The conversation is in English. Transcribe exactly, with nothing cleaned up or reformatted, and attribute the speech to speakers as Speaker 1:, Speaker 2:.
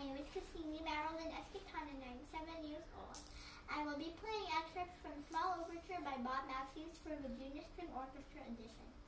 Speaker 1: name is Cassini Marilyn Escatana, and I'm seven years old. I will be playing excerpts from Small Overture by Bob Matthews for the Junior String Orchestra edition.